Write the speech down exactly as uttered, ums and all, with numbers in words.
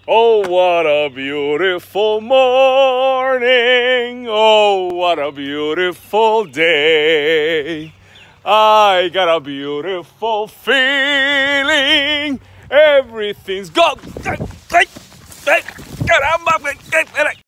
Oh, what a beautiful morning. Oh, what a beautiful day. I got a beautiful feeling. Everything's got. Caramba!